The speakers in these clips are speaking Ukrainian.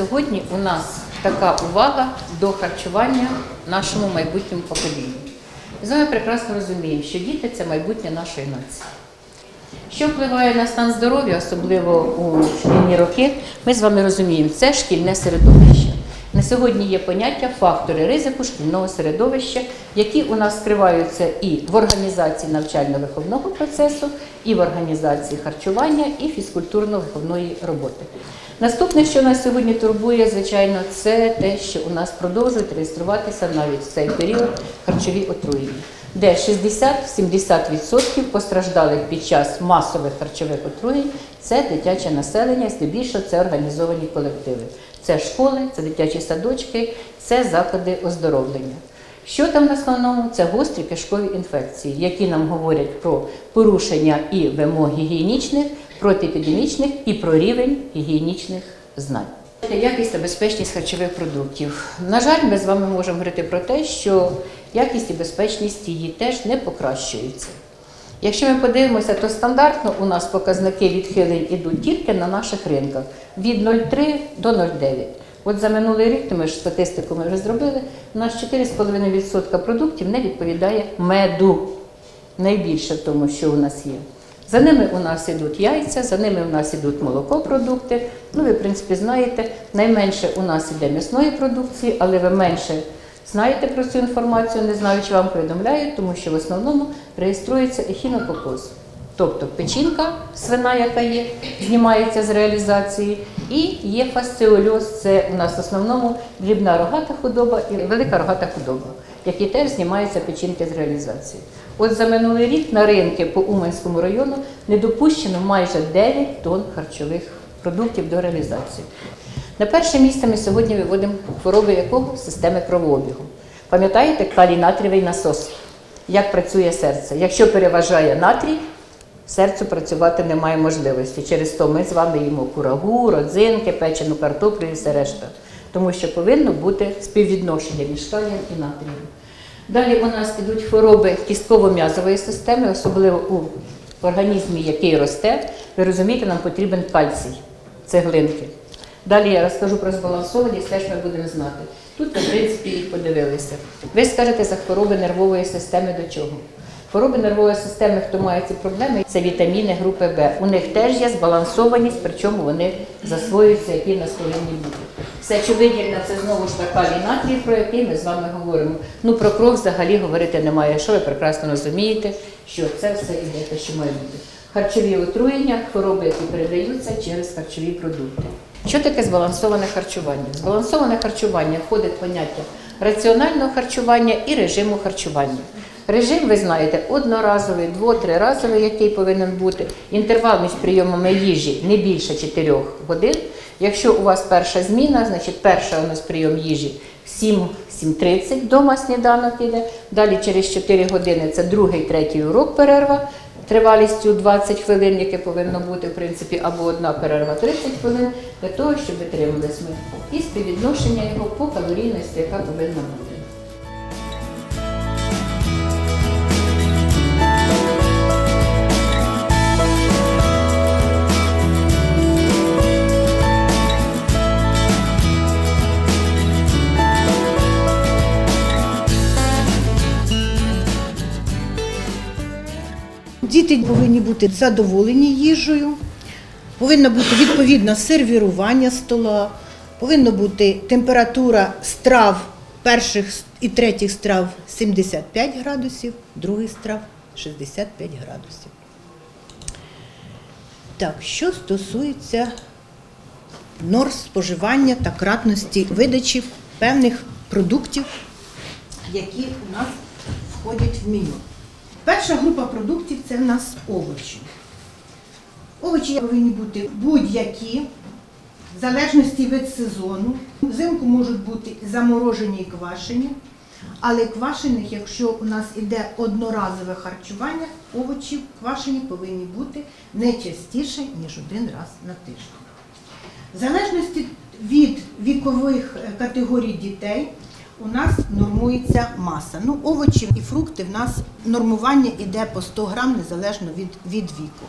сьогодні у нас така увага до харчування нашому майбутньому поколінню. Ми з вами прекрасно розуміємо, що діти – це майбутнє нашої нації. Що впливає на стан здоров'я, особливо у шкільні роки, ми з вами розуміємо, це шкільне середовище. На сьогодні є поняття фактори ризику шкільного середовища, які у нас скриваються і в організації навчально-виховного процесу, і в організації харчування, і фізкультурно-виховної роботи. Наступне, що нас сьогодні турбує, звичайно, це те, що у нас продовжують реєструватися навіть в цей період харчові отруєння, де 60-70% постраждалих під час масових харчових отруєнь – це дитяче населення, здебільшого це організовані колективи. Це школи, це дитячі садочки, це заклади оздоровлення. Що там в основному? Це гострі кишкові інфекції, які нам говорять про порушення і вимог гігієнічних, протиепідемічних і про рівень гігієнічних знань. Якість та безпечність харчових продуктів. На жаль, ми з вами можемо говорити про те, що якість і безпечність її теж не покращуються. Якщо ми подивимося, то стандартно у нас показники відхилень йдуть тільки на наших ринках від 0,3 до 0,9. От за минулий рік, ми ж статистику ми вже зробили, у нас 4,5% продуктів не відповідає меду. Найбільше в тому, що у нас є. За ними у нас йдуть яйця, за ними у нас йдуть молокопродукти. Ну, ви, в принципі, знаєте, найменше у нас йде м'ясної продукції, але ви менше знаєте про цю інформацію, не знаю, чи вам повідомляють, тому що в основному реєструється ехінококоз. Тобто печінка, свина, яка є, знімається з реалізації, і є фасціольоз, це у нас в основному дрібна рогата худоба і велика рогата худоба, які теж знімаються печінки з реалізації. От за минулий рік на ринки по Уманському району не допущено майже 9 тонн харчових продуктів до реалізації. На перше місце ми сьогодні виводимо хвороби якого? Системи кровообігу. Пам'ятаєте калій-натрієвий насос? Як працює серце? Якщо переважає натрій, серцю працювати немає можливості. Через то ми з вами їмо курагу, родзинки, печену картоплю і все решта. Тому що повинно бути співвідношення між калієм і натрієм. Далі у нас йдуть хвороби кістково-м'язової системи, особливо у організмі, який росте. Ви розумієте, нам потрібен кальцій, цеглинки. Далі я розкажу про збалансованість, теж ми будемо знати. Тут, в принципі, їх подивилися. Ви скажете за хвороби нервової системи до чого? Хвороби нервової системи, хто має ці проблеми, це вітаміни групи В. У них теж є збалансованість, причому вони засвоюються, які в нас повинні бути. Сечовидільна – це знову ж така натрій, про який ми з вами говоримо. Ну, про кров взагалі говорити немає, що ви прекрасно розумієте, що це все йде те, що має бути. Харчові отруєння, хвороби, які передаються через харчові продукти. Що таке збалансоване харчування? Збалансоване харчування входить поняття раціонального харчування і режиму харчування. Режим, ви знаєте, одноразовий, 2-3-разовий, який повинен бути. Інтервал між прийомами їжі не більше 4 годин. Якщо у вас перша зміна, значить перша у нас прийом їжі в 7-7:30 вдома сніданок іде. Далі через 4 години це другий, третій урок перерва. Тривалістю 20 хвилин, яке повинно бути, в принципі, або одна перерва 30 хвилин, для того, щоб витримались ми. І співвідношення його по калорійності, яка повинна бути. Діти повинні бути задоволені їжею, повинно бути відповідне сервірування стола, повинна бути температура страв перших і третіх страв 75 градусів, других страв 65 градусів. Так, що стосується норм споживання та кратності видачі певних продуктів, які у нас входять в меню. Перша група продуктів – це в нас овочі. Овочі повинні бути будь-які, в залежності від сезону. Взимку можуть бути заморожені і квашені, але квашених, якщо у нас йде одноразове харчування, овочі квашені повинні бути не частіше, ніж 1 раз на тиждень. В залежності від вікових категорій дітей у нас нормується маса. Ну, овочі і фрукти в нас нормування йде по 100 грам незалежно від віку.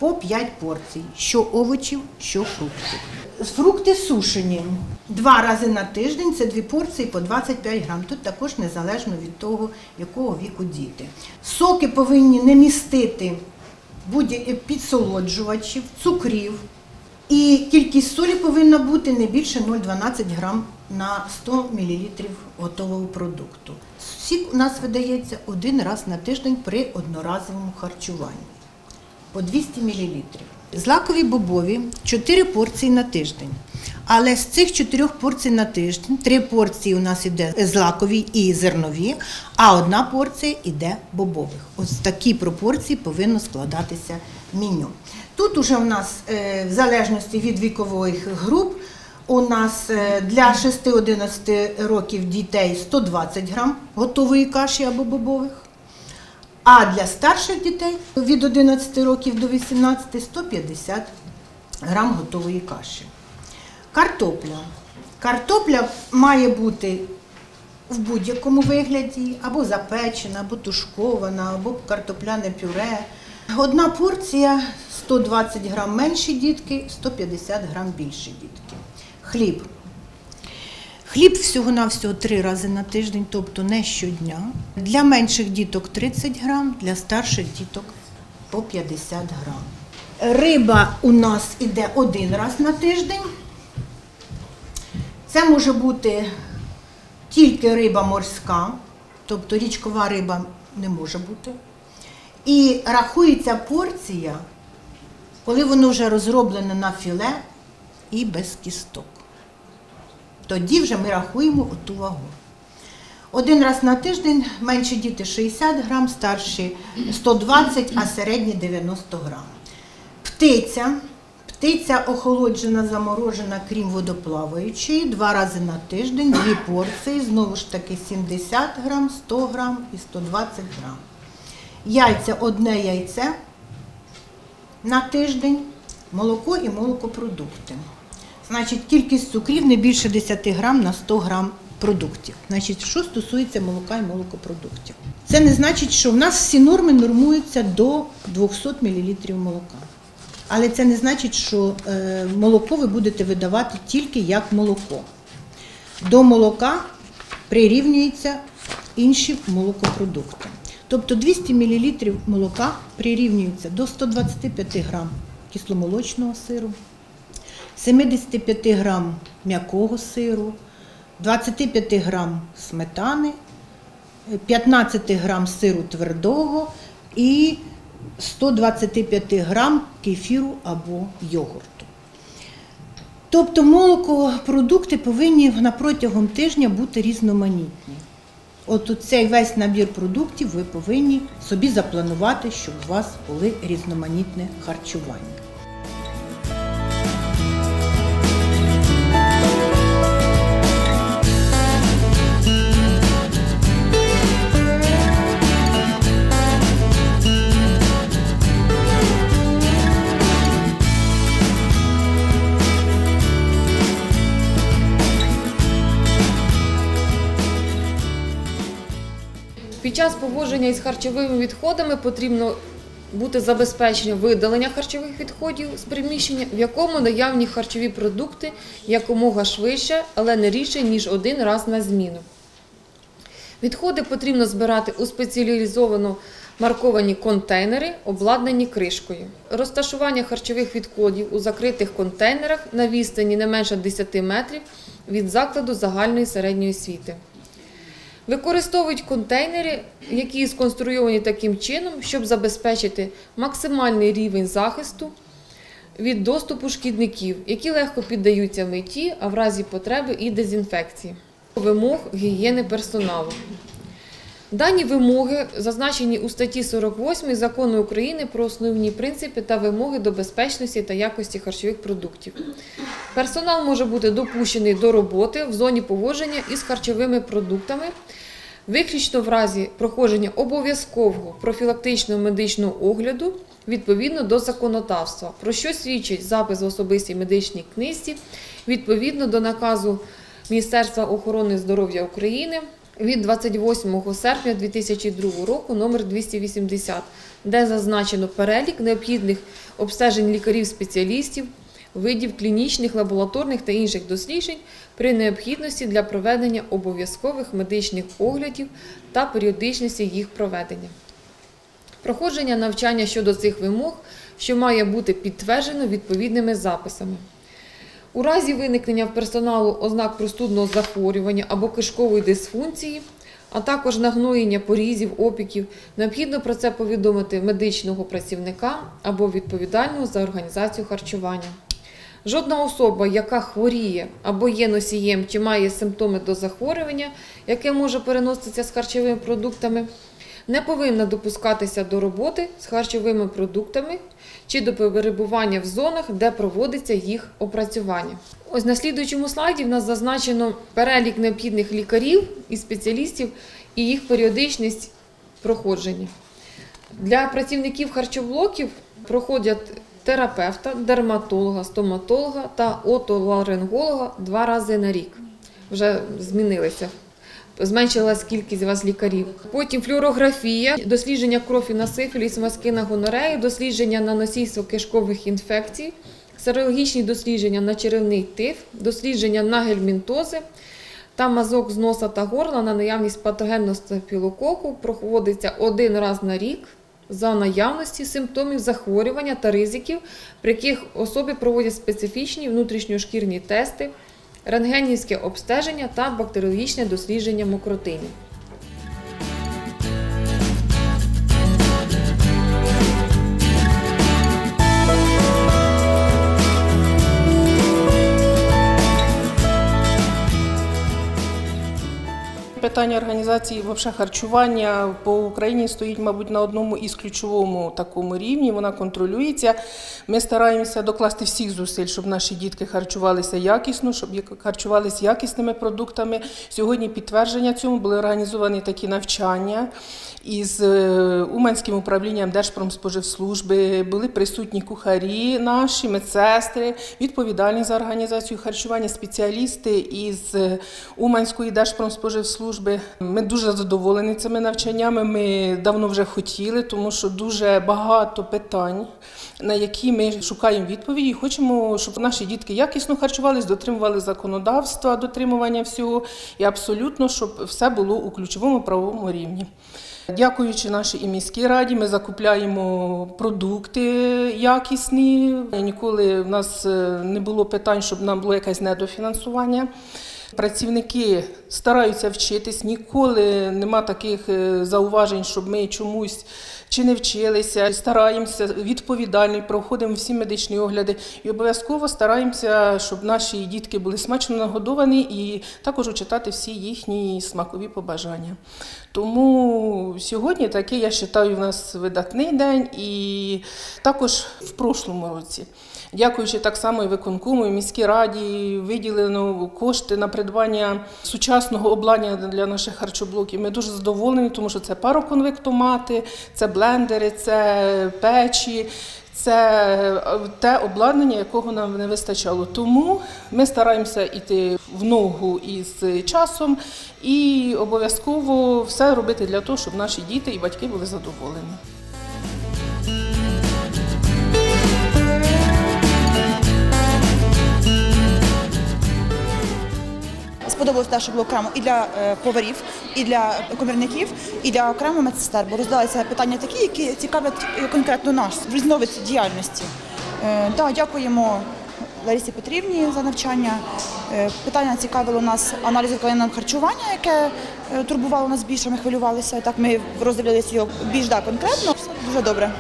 по 5 порцій, що овочів, що фруктів. Фрукти сушені 2 рази на тиждень, це 2 порції по 25 грам. Тут також незалежно від того, якого віку діти. Соки повинні не містити підсолоджувачів, цукрів. І кількість солі повинна бути не більше 0,12 грам на 100 мл готового продукту. Сік у нас видається 1 раз на тиждень при одноразовому харчуванні по 200 мл. Злакові бобові 4 порції на тиждень. Але з цих 4 порцій на тиждень 3 порції у нас йде злакові і зернові, а 1 порція йде бобових. Ось такі пропорції повинно складатися меню. Тут уже у нас, в залежності від вікових груп, у нас для 6-11 років дітей 120 грам готової каші або бобових, а для старших дітей від 11 років до 18 – 150 грам готової каші. Картопля. Картопля має бути в будь-якому вигляді, або запечена, або тушкована, або картопляне пюре. 1 порція 120 грам менші дітки, 150 грам більші дітки. Хліб. Хліб всього-навсього 3 рази на тиждень, тобто не щодня. Для менших діток 30 грам, для старших діток по 50 грам. Риба у нас йде 1 раз на тиждень. Це може бути тільки риба морська, тобто річкова риба не може бути. І рахується порція, коли воно вже розроблене на філе і без кісток. Тоді вже ми рахуємо оту вагу. 1 раз на тиждень менші діти 60 грам, старші 120, а середні 90 грам. Птиця. Птиця охолоджена, заморожена, крім водоплаваючої, 2 рази на тиждень, 2 порції, знову ж таки 70 грам, 100 грам і 120 грам. Яйця, 1 яйце на тиждень, молоко і молокопродукти. Значить, кількість цукрів не більше 10 грам на 100 грам продуктів. Значить, що стосується молока і молокопродуктів. Це не значить, що в нас всі норми нормуються до 200 мл молока. Але це не значить, що молоко ви будете видавати тільки як молоко. До молока прирівнюються інші молокопродукти. Тобто 200 мл молока прирівнюється до 125 грам кисломолочного сиру, 75 грам м'якого сиру, 25 грам сметани, 15 грам сиру твердого і 125 грам кефіру або йогурту. Тобто молокопродукти повинні протягом тижня бути різноманітні. От цей весь набір продуктів ви повинні собі запланувати, щоб у вас були різноманітне харчування. Під час поводження із харчовими відходами потрібно бути забезпечення видалення харчових відходів з приміщення, в якому наявні харчові продукти якомога швидше, але не рідше, ніж 1 раз на зміну. Відходи потрібно збирати у спеціалізовано марковані контейнери, обладнані кришкою. Розташування харчових відходів у закритих контейнерах на відстані не менше 10 метрів від закладу загальної середньої освіти. Використовують контейнери, які сконструйовані таким чином, щоб забезпечити максимальний рівень захисту від доступу шкідників, які легко піддаються митті, а в разі потреби і дезінфекції. Вимог гігієни персоналу. Дані вимоги зазначені у статті 48 Закону України про основні принципи та вимоги до безпечності та якості харчових продуктів. Персонал може бути допущений до роботи в зоні поводження із харчовими продуктами, виключно в разі проходження обов'язкового профілактичного медичного огляду відповідно до законодавства, про що свідчить запис в особистій медичній книзі відповідно до наказу Міністерства охорони здоров'я України від 28 серпня 2002 року номер 280, де зазначено перелік необхідних обстежень лікарів-спеціалістів, видів клінічних, лабораторних та інших досліджень при необхідності для проведення обов'язкових медичних оглядів та періодичності їх проведення. Проходження навчання щодо цих вимог, що має бути підтверджено відповідними записами. У разі виникнення в персоналу ознак простудного захворювання або кишкової дисфункції, а також нагноєння порізів, опіків, необхідно про це повідомити медичного працівника або відповідального за організацію харчування. Жодна особа, яка хворіє або є носієм чи має симптоми до захворювання, яке може переноситися з харчовими продуктами, не повинна допускатися до роботи з харчовими продуктами чи до перебування в зонах, де проводиться їх опрацювання. Ось на слідуючому слайді в нас зазначено перелік необхідних лікарів і спеціалістів і їх періодичність проходження. Для працівників харчоблоків проходять терапевта, дерматолога, стоматолога та отоларинголога 2 рази на рік. Вже змінилися. Зменшилась кількість у вас лікарів. Потім флюорографія, дослідження крові на сифіліс, мазки на гонорею, дослідження на носійство кишкових інфекцій, серологічні дослідження на черевний тиф, дослідження на гельмінтози та мазок з носа та горла на наявність патогенного стафілококу проводиться 1 раз на рік за наявності симптомів захворювання та ризиків, при яких особи проводять специфічні внутрішньошкірні тести, рентгенівське обстеження та бактеріологічне дослідження мокротинів. Питання організації харчування по Україні стоїть, мабуть, на одному із ключовому такому рівні. Вона контролюється. Ми стараємося докласти всіх зусиль, щоб наші дітки харчувалися якісно, щоб харчувалися якісними продуктами. Сьогодні підтвердження цьому були організовані такі навчання із Уманським управлінням Держпромспоживслужби. Були присутні кухарі наші, медсестри, відповідальні за організацію харчування, спеціалісти із Уманської Держпромспоживслужби. Ми дуже задоволені цими навчаннями, ми давно вже хотіли, тому що дуже багато питань, на які ми шукаємо відповіді і хочемо, щоб наші дітки якісно харчувалися, дотримували законодавства, дотримування всього і абсолютно, щоб все було у ключовому правовому рівні. Дякуючи нашій і міській раді, ми закупляємо продукти якісні. Ніколи в нас не було питань, щоб нам було якесь недофінансування. Працівники стараються вчитись, ніколи нема таких зауважень, щоб ми чомусь чи не вчилися. Стараємося відповідально, проходимо всі медичні огляди і обов'язково стараємося, щоб наші дітки були смачно нагодовані і також учитати всі їхні смакові побажання. Тому сьогодні такий, я вважаю, в нас видатний день і також в прошлому році. Дякуючи так само і виконкому, і міській раді, виділено кошти на придбання сучасного обладнання для наших харчоблоків. Ми дуже задоволені, тому що це пароконвектомати, це блендери, це печі, це те обладнання, якого нам не вистачало. Тому ми стараємося йти в ногу із часом і обов'язково все робити для того, щоб наші діти і батьки були задоволені. Сподобалось те, що було окремо і для поварів, і для комірників, і для окремо медсестер, бо роздалися питання такі, які цікавлять конкретно нас, різновид діяльності. Дякуємо Ларисі Петрівні за навчання. Питання цікавило нас аналізу тваринного харчування, яке турбувало нас більше, ми хвилювалися. Так ми роздивилися його більш конкретно. Все дуже добре.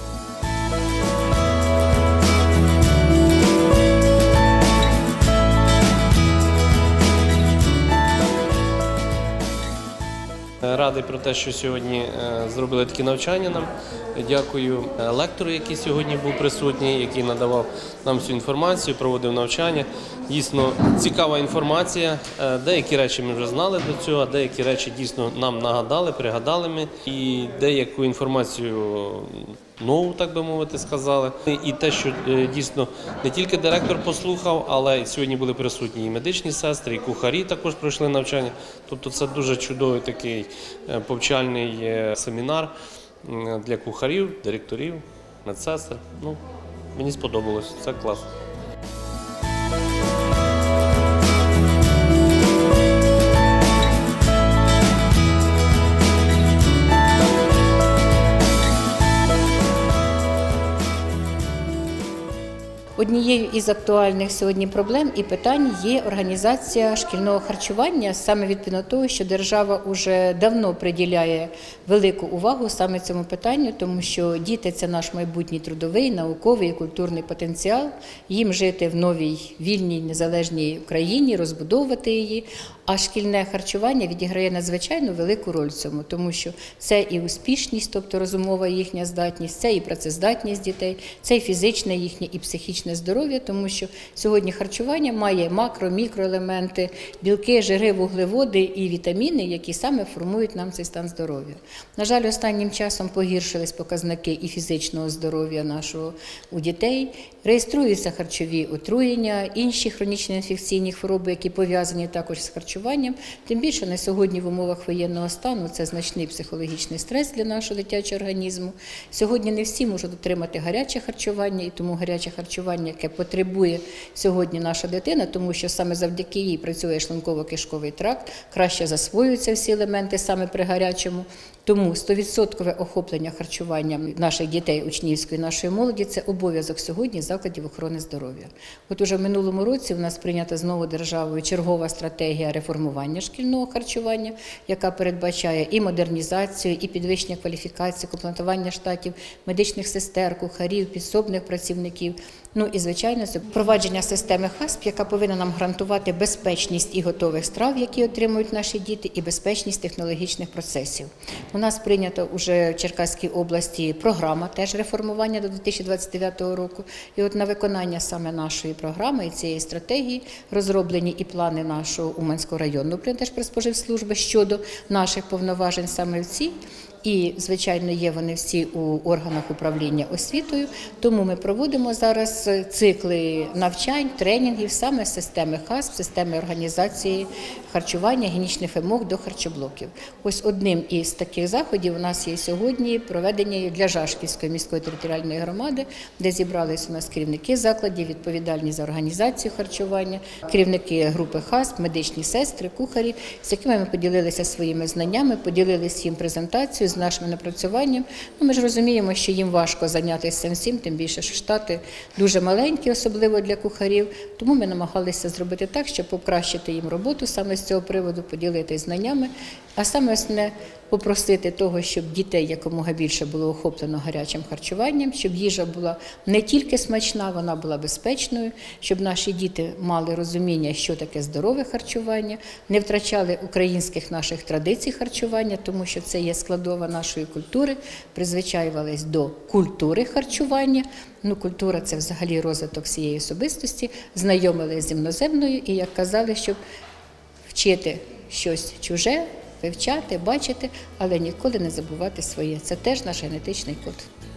Радий про те, що сьогодні зробили такі навчання нам. Дякую лектору, який сьогодні був присутній, який надавав нам всю інформацію, проводив навчання. Дійсно цікава інформація. Деякі речі ми вже знали до цього, а деякі речі дійсно нам нагадали, пригадали ми. І деяку інформацію нову, так би мовити, сказали. І те, що дійсно не тільки директор послухав, але сьогодні були присутні і медичні сестри, і кухарі також пройшли навчання. Тобто це дуже чудовий такий повчальний семінар для кухарів, директорів, медсестер. Ну, мені сподобалось, це класно. Однією із актуальних сьогодні проблем і питань є організація шкільного харчування, саме відповідно того, що держава вже давно приділяє велику увагу саме цьому питанню, тому що діти – це наш майбутній трудовий, науковий і культурний потенціал, їм жити в новій, вільній, незалежній Україні, розбудовувати її, а шкільне харчування відіграє надзвичайно велику роль в цьому, тому що це і успішність, тобто розумова їхня здатність, це і працездатність дітей, це і фізичне їхнє, і психічне здоров'я, тому що сьогодні харчування має макро-, мікроелементи, білки, жири, вуглеводи і вітаміни, які саме формують нам цей стан здоров'я. На жаль, останнім часом погіршились показники і фізичного здоров'я нашого у дітей, реєструються харчові отруєння, інші хронічні інфекційні хвороби, які пов'язані також з харчуванням. Тим більше на сьогодні в умовах воєнного стану це значний психологічний стрес для нашого дитячого організму. Сьогодні не всі можуть отримати гаряче харчування, і тому гаряче харчування, яке потребує сьогодні наша дитина, тому що саме завдяки їй працює шлунково-кишковий тракт, краще засвоюються всі елементи саме при гарячому. Тому 100% охоплення харчуванням наших дітей, учнівської, нашої молоді – це обов'язок сьогодні закладів охорони здоров'я. От уже в минулому році у нас прийнята знову державою чергова стратегія реформування шкільного харчування, яка передбачає і модернізацію, і підвищення кваліфікації, комплектування штатів медичних сестер, кухарів, підсобних працівників. Ну і, звичайно, це впровадження системи ХАСП, яка повинна нам гарантувати безпечність і готових страв, які отримують наші діти, і безпечність технологічних процесів. У нас прийнята вже в Черкаській області програма теж реформування до 2029 року. І от на виконання саме нашої програми і цієї стратегії розроблені і плани нашого Уманського районного Держпродспоживслужби щодо наших повноважень саме в цій. І, звичайно, є вони всі у органах управління освітою, тому ми проводимо зараз цикли навчань, тренінгів саме з системи ХАСП, системи організації харчування, гігієнічних вимог до харчоблоків. Ось одним із таких заходів у нас є сьогодні проведення для Жашківської міської територіальної громади, де зібралися у нас керівники закладів, відповідальні за організацію харчування, керівники групи ХАСП, медичні сестри, кухарі, з якими ми поділилися своїми знаннями, поділилися їм презентацією, з нашим напрацюванням. Ну, ми ж розуміємо, що їм важко зайнятися цим всім, тим більше, що штати дуже маленькі, особливо для кухарів. Тому ми намагалися зробити так, щоб покращити їм роботу саме з цього приводу, поділитися знаннями, а саме основне – попросити того, щоб дітей якомога більше було охоплено гарячим харчуванням, щоб їжа була не тільки смачна, вона була безпечною, щоб наші діти мали розуміння, що таке здорове харчування, не втрачали українських наших традицій харчування, тому що це є складова нашої культури, призвичаювались до культури харчування. Ну, культура – це взагалі розвиток всієї особистості, знайомились з іноземною і, як казали, щоб вчити щось чуже, вивчати, бачити, але ніколи не забувати своє. Це теж наш генетичний код.